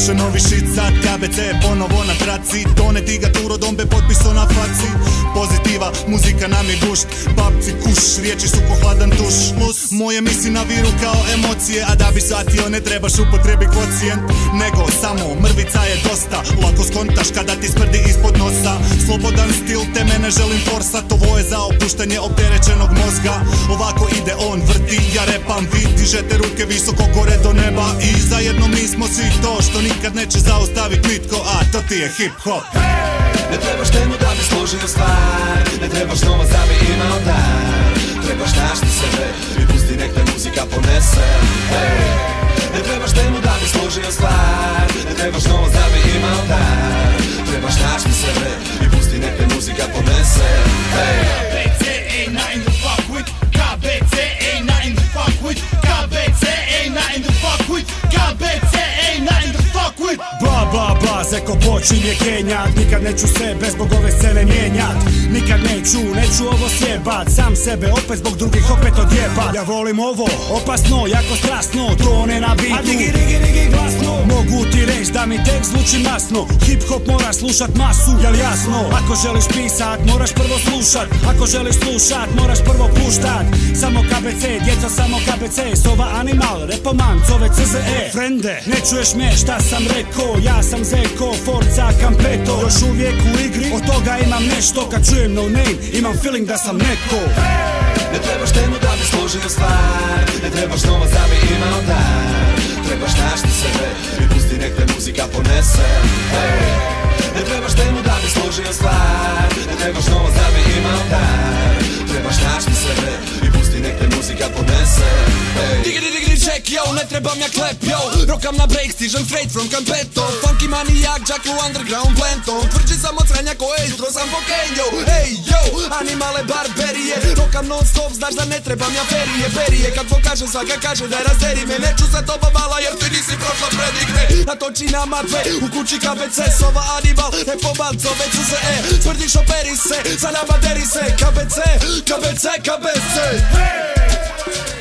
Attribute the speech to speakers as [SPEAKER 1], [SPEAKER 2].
[SPEAKER 1] Došao novi shit sad, KBC ponovo na traci. Tone tiga turo dombe potpiso na faci. Pozitiva, muzika nam je gušt. Babci kuš, riječi su ko hladan tuš. Moje misli naviru kao emocije, a da bi shvatio ne trebaš upotrebi kocijent. Nego samo mrvica je dosta. Lako skontaš kada ti smrdi ispod nosa. Slobodan stil, te mene želim forsat. Ovo je za opuštanje opterećenog mozga. Ovako ide on, vrti, ja repam. Vi dižete ruke visoko gore do neba. I zajedno mi smo svi to što nikad neće zaustavit nitko. A to ti je hip hop.
[SPEAKER 2] Ne trebaš temu da bi složio stvar. Ne trebaš novac da bi imao dar. Trebaš našti sebe i pusti nek te muzika ponese. Ne trebaš temu da bi složio stvar. Ne trebaš novac da bi imao dar. Trebaš našti sebe i pusti nek te muzika ponese.
[SPEAKER 3] KBC ain't nothing to fuck with. KBC ain't nothing to fuck with. KBC ain't nothing to fuck with. KBC ain't nothing to fuck with.
[SPEAKER 4] Bla bla bla, zeko počinje kenjat. Nikad neću sebe zbog ove scene mijenjat. Nikad neću ovo sjebat. Sam sebe opet zbog drugih opet odjebat. Ja volim ovo, opasno, jako strasno. Tone na bitu, a digi digi digi glasno. Mogu ti reći da mi tek zvuči masno. Hip hop moraš slušat masu, jel jasno? Ako želiš pisat, moraš prvo slušat. Ako želiš slušat, moraš prvo puštat. Samo KBC, djeca samo KBC. Sova animal, repoman, zove CZE. Frende, ne čuješ me šta sam rekao. Ja sam Zeko, Forza, Campeto. Još uvijek u igri, od toga imam nešto. Kad čujem no name, imam feeling da sam neko.
[SPEAKER 2] Ne trebaš temu da bi složio stvar. Ne trebaš novac da bi imao dar. Trebaš našti sebe i pusti nek te muzika ponese. Ne trebaš temu da bi složio stvar. Ne trebaš novac da bi imao dar. Trebaš našti sebe i pusti nek te muzika ponese.
[SPEAKER 5] Digri digri check yo, ne trebam ja klep yo. Rokam na break, stižem freight from Campeto. Funky manijak, Jack u underground plantom. Tvrđi sam od sranja ko Astro, sam Fokenjo. Ej yo, animale barberije. Rokam non stop, znaš da ne trebam ja ferije. Kad pokažem svaka kaže da razderi me. Neću za to bavala jer ti nisi prošla predigre. Natoči na matve, u kući KBC. Sova animal, repobal, zove CZE. Tvrdiš operi se, sa nama deri se. KBC, KBC, KBC.